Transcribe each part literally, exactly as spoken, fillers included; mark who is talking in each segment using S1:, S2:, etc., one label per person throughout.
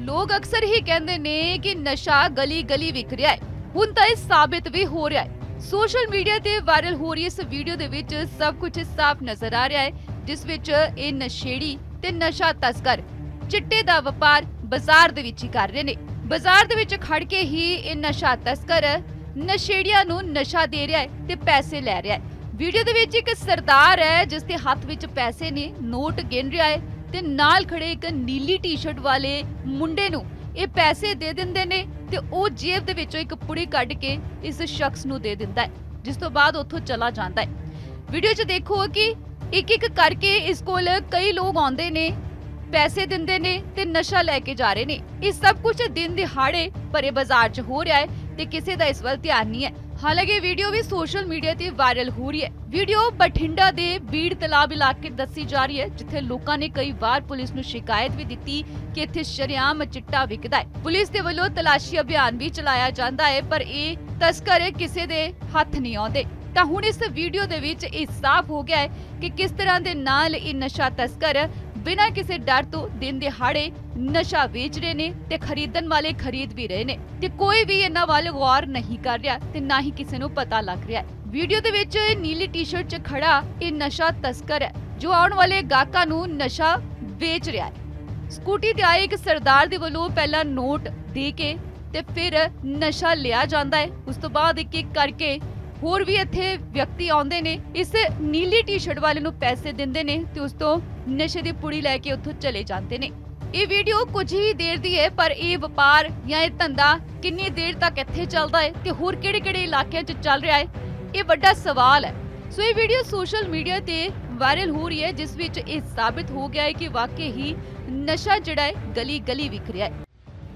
S1: ਲੋਕ ਅਕਸਰ ਹੀ ਕਹਿੰਦੇ ਨੇ ਕਿ ਨਸ਼ਾ ਗਲੀ ਗਲੀ ਵਿਕ ਰਿਹਾ ਹੈ। ਹੁਣ ਤਾਂ ਇਹ ਸਾਬਿਤ ਵੀ ਹੋ ਰਿਹਾ ਹੈ। ਸੋਸ਼ਲ ਮੀਡੀਆ ਤੇ ਵਾਇਰਲ ਹੋ ਰਹੀ ਇਸ ਵੀਡੀਓ ਦੇ ਵਿੱਚ ਸਭ ਕੁਝ ਸਾਫ਼ ਨਜ਼ਰ ਆ ਰਿਹਾ ਹੈ, ਜਿਸ ਵਿੱਚ ਇਹ ਨਸ਼ੇੜੀ ਤੇ ਨਸ਼ਾ ਤਸਕਰ ਚਿੱਟੇ ਦਾ ਵਪਾਰ ਬਾਜ਼ਾਰ ਦੇ ਵਿੱਚ ਹੀ ਕਰ ਰਹੇ ਨੇ। ਬਾਜ਼ਾਰ ਦੇ ਵਿੱਚ ਖੜ ਕੇ ਹੀ ਇਹ ਨਸ਼ਾ ਤਸਕਰ ਨਸ਼ੇੜੀਆਂ ਨੂੰ ਨਸ਼ਾ ਦੇ ਰਿਹਾ ਹੈ ਤੇ ਪੈਸੇ ਲੈ ਰਿਹਾ ਹੈ। ਵੀਡੀਓ ਦੇ ਵਿੱਚ ਇੱਕ ਸਰਦਾਰ ਹੈ ਜਿਸ ਦੇ ਹੱਥ ਵਿੱਚ ਪੈਸੇ ਨੇ, ਨੋਟ ਗਿਣ ਰਿਹਾ ਹੈ ਤੇ ਨਾਲ ਖੜੇ ਇੱਕ ਨੀਲੀ ਟੀ-ਸ਼ਰਟ ਵਾਲੇ ਮੁੰਡੇ ਨੂੰ ਇਹ ਪੈਸੇ ਦੇ ਦਿੰਦੇ ਨੇ ਤੇ ਉਹ ਜੇਬ ਦੇ ਵਿੱਚੋਂ ਇੱਕ ਪੁੜੀ ਕੱਢ ਕੇ ਇਸ ਸ਼ਖਸ ਨੂੰ ਦੇ ਦਿੰਦਾ ਹੈ, ਜਿਸ ਤੋਂ ਬਾਅਦ ਉੱਥੋਂ ਚਲਾ ਜਾਂਦਾ ਹੈ। ਵੀਡੀਓ 'ਚ ਦੇਖੋ ਕਿ ਇੱਕ ਇੱਕ ਕਰਕੇ ਇਸ ਕੋਲ ਕਈ ਲੋਕ ਆਉਂਦੇ ਨੇ, ਪੈਸੇ ਦਿੰਦੇ ਨੇ ਤੇ ਨਸ਼ਾ ਲੈ ਕੇ ਜਾ ਰਹੇ ਨੇ। ਇਹ ਸਭ ਕੁਝ ਦਿਨ ਦਿਹਾੜੇ ਭਰੇ ਬਾਜ਼ਾਰ 'ਚ ਹੋ ਰਿਹਾ ਹੈ ਤੇ ਕਿਸੇ ਦਾ ਇਸ ਵੱਲ ਧਿਆਨ ਨਹੀਂ ਹੈ। ਹਾਲਾਂਕਿ ਵੀਡੀਓ ਵੀ ਸੋਸ਼ਲ ਮੀਡੀਆ ਤੇ ਵਾਇਰਲ ਹੋ ਰਹੀ ਹੈ। ਵੀਡੀਓ ਬਠਿੰਡਾ ਦੇ ਬੀੜ ਤਲਾਬ ਇਲਾਕੇ ਦੱਸੀ ਜਾ ਰਹੀ ਹੈ, ਜਿੱਥੇ ਲੋਕਾਂ ਨੇ ਕਈ ਵਾਰ ਪੁਲਿਸ ਨੂੰ ਸ਼ਿਕਾਇਤ ਵੀ ਦਿੱਤੀ ਕਿ ਇੱਥੇ ਸ਼ਰੇਆਮ ਚਿੱਟਾ ਵਿਕਦਾ ਹੈ। ਪੁਲਿਸ ਦੇ ਵੱਲੋਂ ਤਲਾਸ਼ੀ ਅਭਿਆਨ ਵੀ ਚਲਾਇਆ ਜਾਂਦਾ ਹੈ, ਪਰ ਇਹ ਤਸਕਰ ਕਿਸੇ ਦੇ ਹੱਥ ਨਹੀਂ ਆਉਂਦੇ। ਤਾਂ ਹੁਣ ਇਸ ਵੀਡੀਓ ਦੇ ਵਿੱਚ ਇਹ ਸਾਫ਼ ਹੋ ਗਿਆ ਹੈ ਕਿ ਕਿਸ ਤਰ੍ਹਾਂ ਦੇ ਨਾਲ ਇਹ ਨਸ਼ਾ ਤਸਕਰ ਬਿਨਾਂ ਕਿਸੇ ਡਰ ਤੋਂ ਦਿਨ ਦਿਹਾੜੇ ਨਸ਼ਾ ਵੇਚ ਰਹੇ ਨੇ ਤੇ ਖਰੀਦਣ ਵਾਲੇ ਖਰੀਦ ਵੀ ਰਹੇ ਨੇ ਤੇ ਕੋਈ ਵੀ ਇਹਨਾਂ ਵੱਲ ਗੌਰ ਨਹੀਂ ਕਰ ਰਿਹਾ ਤੇ ਨਾ ਹੀ ਕਿਸੇ ਨੂੰ ਪਤਾ ਲੱਗ ਰਿਹਾ ਹੈ। ਵੀਡੀਓ ਦੇ ਵਿੱਚ ਨੀਲੀ ਟੀ-ਸ਼ਰਟ 'ਚ ਖੜਾ ਇਹ ਨਸ਼ਾ ਤਸਕਰ ਹੈ ਜੋ ਆਉਣ ਵਾਲੇ ਗਾਹਕਾਂ ਨੂੰ ਨਸ਼ਾ ਵੇਚ ਰਿਹਾ ਹੈ। ਸਕੂਟੀ ਤੇ ਆਏ ਇੱਕ ਸਰਦਾਰ ਦੇ ਵੱਲੋਂ ਪਹਿਲਾਂ ਨੋਟ ਦੇ ਕੇ ਤੇ ਫਿਰ ਨਸ਼ਾ ਲਿਆ ਜਾਂਦਾ ਹੈ। ਉਸ ਤੋਂ ਬਾਅਦ ਇੱਕ ਇੱਕ ਕਰਕੇ ਹੋਰ ਵੀ ਇੱਥੇ ਵਿਅਕਤੀ ਆਉਂਦੇ ਨੇ, ਇਸ ਨੀਲੀ ਟੀ-ਸ਼ਰਟ ਵਾਲੇ ਨੂੰ ਪੈਸੇ ਦਿੰਦੇ ਨੇ ਤੇ ਉਸ ਤੋਂ ਨਸ਼ੇ ਦੀ ਪੁੜੀ ਲੈ ਕੇ ਉੱਥੋਂ ਚਲੇ ਜਾਂਦੇ ਨੇ। ਇਹ ਵੀਡੀਓ ਕੁਝ ਹੀ ਦੇਰ ਦੀ ਹੈ, ਪਰ ਇਹ ਵਪਾਰ ਜਾਂ ਇਹ ਧੰਦਾ ਕਿੰਨੀ ਦੇਰ ਤੱਕ ਇੱਥੇ ਚੱਲਦਾ ਹੈ ਤੇ ਹੋਰ ਕਿਹੜੇ-ਕਿਹੜੇ ਇਲਾਕਿਆਂ 'ਚ ਚੱਲ ਰਿਹਾ ਹੈ, ਇਹ ਵੱਡਾ ਸਵਾਲ ਹੈ। ਸੋ ਇਹ ਵੀਡੀਓ ਸੋਸ਼ਲ ਮੀਡੀਆ ਤੇ ਵਾਇਰਲ ਹੋ ਰਹੀ ਹੈ, ਜਿਸ ਵਿੱਚ ਇਹ ਸਾਬਿਤ ਹੋ ਗਿਆ ਹੈ ਕਿ ਵਾਕਈ ਹੀ ਨਸ਼ਾ ਜਿਹੜਾ ਹੈ ਗਲੀ-ਗਲੀ ਵਿਕ ਰਿਹਾ ਹੈ।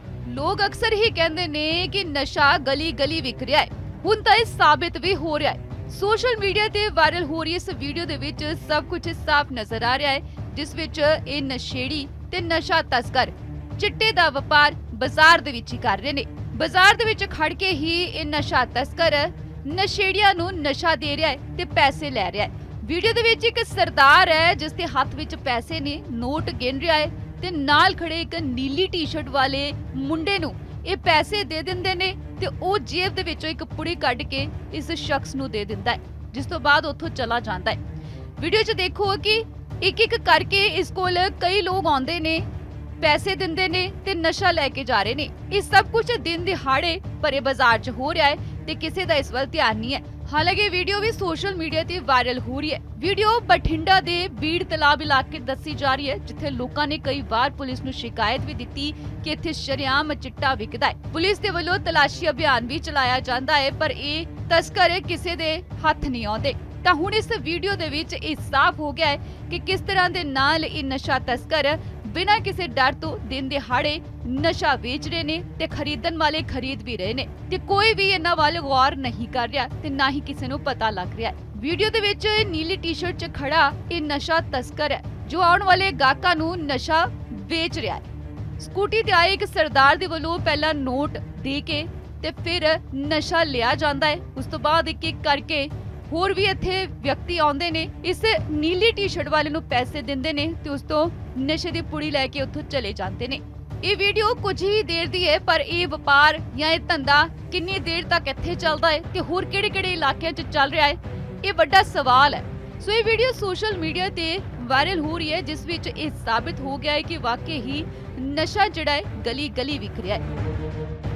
S1: ਲੋਕ ਅਕਸਰ ਹੀ ਕਹਿੰਦੇ ਨੇ ਕਿ ਨਸ਼ਾ ਗਲੀ-ਗਲੀ ਵਿਕ ਰਿਹਾ ਹੈ। ਹੁਣ ਤਾਂ ਇਹ ਸਾਬਿਤ ਵੀ ਹੋ ਰਿਹਾ ਹੈ। ਸੋਸ਼ਲ ਮੀਡੀਆ ਤੇ ਵਾਇਰਲ ਹੋ ਰਹੀ ਇਸ ਵੀਡੀਓ ਦੇ ਵਿੱਚ ਸਭ ਕੁਝ ਸਾਫ਼ ਨਜ਼ਰ ਆ ਰਿਹਾ ਹੈ, ਜਿਸ ਵਿੱਚ ਇਹ ਨਸ਼ੇੜੀ ਤੇ ਨਸ਼ਾ ਤਸਕਰ ਚਿੱਟੇ ਦਾ ਵਪਾਰ ਬਾਜ਼ਾਰ ਦੇ ਵਿੱਚ ਹੀ ਕਰ ਰਹੇ ਨੇ। ਬਾਜ਼ਾਰ ਦੇ ਵਿੱਚ ਖੜ ਕੇ ਹੀ ਇਹ ਨਸ਼ਾ ਤਸਕਰ ਨਸ਼ੇੜੀਆਂ ਨੂੰ ਨਸ਼ਾ ਦੇ ਰਿਹਾ ਹੈ ਤੇ ਪੈਸੇ ਲੈ ਰਿਹਾ ਹੈ। ਵੀਡੀਓ ਦੇ ਵਿੱਚ ਇੱਕ ਸਰਦਾਰ ਹੈ ਜਿਸ ਦੇ ਹੱਥ ਵਿੱਚ ਪੈਸੇ ਨੇ, ਨੋਟ ਗਿਣ ਰਿਹਾ ਹੈ ਤੇ ਨਾਲ ਖੜੇ ਇੱਕ ਨੀਲੀ ਟੀ-ਸ਼ਰਟ ਵਾਲੇ ਮੁੰਡੇ ਨੂੰ ਇਹ ਪੈਸੇ ਦੇ ਦਿੰਦੇ ਨੇ ਤੇ ਉਹ ਜੇਬ ਦੇ ਵਿੱਚੋਂ ਇੱਕ ਪੁੜੀ ਕੱਢ ਕੇ ਇਸ ਸ਼ਖਸ ਨੂੰ ਦੇ ਦਿੰਦਾ ਹੈ, ਜਿਸ ਤੋਂ ਬਾਅਦ ਉੱਥੋਂ ਚਲਾ ਜਾਂਦਾ ਹੈ। ਵੀਡੀਓ 'ਚ ਦੇਖੋ ਕਿ ਇੱਕ ਇੱਕ ਕਰਕੇ ਇਸ ਕੋਲ ਕਈ ਲੋਕ ਆਉਂਦੇ ਨੇ, ਪੈਸੇ ਦਿੰਦੇ ਨੇ ਤੇ ਨਸ਼ਾ ਲੈ ਕੇ ਜਾ ਰਹੇ ਨੇ। ਇਹ ਸਭ ਕੁਝ ਦਿਨ ਦਿਹਾੜੇ ਭਰੇ ਬਾਜ਼ਾਰ 'ਚ ਹੋ ਰਿਹਾ ਹੈ ਤੇ ਕਿਸੇ ਦਾ ਇਸ ਵੱਲ ਧਿਆਨ ਨਹੀਂ ਹੈ। ਹਾਲਾਂਕਿ ਵੀਡੀਓ ਵੀ ਸੋਸ਼ਲ ਮੀਡੀਆ ਤੇ ਵਾਇਰਲ ਹੋ ਰਹੀ ਹੈ। ਵੀਡੀਓ ਬਠਿੰਡਾ ਦੇ ਬੀੜ ਤਲਾਬ ਇਲਾਕੇ ਦੱਸੀ ਜਾ ਰਹੀ ਹੈ, ਜਿੱਥੇ ਲੋਕਾਂ ਨੇ ਕਈ ਵਾਰ ਪੁਲਿਸ ਨੂੰ ਸ਼ਿਕਾਇਤ ਵੀ ਦਿੱਤੀ ਕਿ ਇੱਥੇ ਸ਼ਰੇਆਮ ਚਿੱਟਾ ਵਿਕਦਾ ਹੈ। ਪੁਲਿਸ ਦੇ ਵੱਲੋਂ ਤਲਾਸ਼ੀ ਅਭਿਆਨ ਵੀ ਚਲਾਇਆ ਜਾਂਦਾ ਹੈ, ਪਰ ਇਹ ਤਸਕਰ ਕਿਸੇ ਦੇ ਹੱਥ ਨਹੀਂ ਆਉਂਦੇ। ਤਾਂ ਹੁਣ ਇਸ ਵੀਡੀਓ ਦੇ ਵਿੱਚ ਇਹ ਸਾਫ਼ ਹੋ ਗਿਆ ਹੈ ਕਿ ਕਿਸ ਤਰ੍ਹਾਂ ਦੇ ਨਾਲ ਇਹ ਨਸ਼ਾ ਤਸਕਰ ਬਿਨਾਂ ਕਿਸੇ ਡਰ ਤੋਂ ਦਿਨ ਦਿਹਾੜੇ ਨਸ਼ਾ ਵੇਚ ਰਹੇ ਨੇ ਤੇ ਖਰੀਦਣ ਵਾਲੇ ਖਰੀਦ ਵੀ ਰਹੇ ਨੇ ਤੇ ਕੋਈ ਵੀ ਇਹਨਾਂ ਵੱਲ ਗੌਰ ਨਹੀਂ ਕਰ ਰਿਹਾ ਤੇ ਨਾ ਹੀ ਕਿਸੇ ਨੂੰ ਪਤਾ ਲੱਗ ਰਿਹਾ ਹੈ। ਵੀਡੀਓ ਦੇ ਵਿੱਚ ਨੀਲੀ ਟੀ-ਸ਼ਰਟ 'ਚ ਖੜਾ ਇਹ ਨਸ਼ਾ ਤਸਕਰ ਹੈ ਜੋ ਆਉਣ ਵਾਲੇ ਗਾਹਕਾਂ ਨੂੰ ਨਸ਼ਾ ਵੇਚ ਰਿਹਾ ਹੈ। ਸਕੂਟੀ ਤੇ ਆਏ ਇੱਕ ਸਰਦਾਰ ਦੇ ਵੱਲੋਂ ਪਹਿਲਾਂ ਨੋਟ ਦੇ ਕੇ ਤੇ ਫਿਰ ਨਸ਼ਾ ਲਿਆ ਜਾਂਦਾ ਹੈ। ਉਸ ਤੋਂ ਬਾਅਦ ਇੱਕ ਇੱਕ ਕਰਕੇ ਹੋਰ ਵੀ ਇੱਥੇ ਵਿਅਕਤੀ ਆਉਂਦੇ ਨੇ, ਇਸ ਨੀਲੀ ਟੀ-ਸ਼ਰਟ ਵਾਲੇ ਨੂੰ ਪੈਸੇ ਦਿੰਦੇ ਨੇ ਤੇ ਉਸ ਤੋਂ ਨਸ਼ੇ ਦੀ ਪੁੜੀ ਲੈ ਕੇ ਉੱਥੋਂ ਚਲੇ ਜਾਂਦੇ ਨੇ। ਇਹ ਵੀਡੀਓ ਕੁਝ ਹੀ ਦੇਰ ਦੀ ਹੈ, ਪਰ ਇਹ ਵਪਾਰ ਜਾਂ ਇਹ ਧੰਦਾ ਕਿੰਨੀ ਦੇਰ ਤੱਕ ਇੱਥੇ ਚੱਲਦਾ ਹੈ ਤੇ ਹੋਰ ਕਿਹੜੇ-ਕਿਹੜੇ ਇਲਾਕਿਆਂ 'ਚ ਚੱਲ ਰਿਹਾ ਹੈ, ਇਹ ਵੱਡਾ ਸਵਾਲ ਹੈ। ਸੋ ਇਹ ਵੀਡੀਓ ਸੋਸ਼ਲ ਮੀਡੀਆ ਤੇ ਵਾਇਰਲ ਹੋ ਰਹੀ ਹੈ, ਜਿਸ ਵਿੱਚ ਇਹ ਸਾਬਿਤ ਹੋ ਗਿਆ ਹੈ ਕਿ ਵਾਕਈ ਹੀ ਨਸ਼ਾ ਜਿਹੜਾ ਹੈ ਗਲੀ-ਗਲੀ ਵਿਕ ਰਿਹਾ ਹੈ।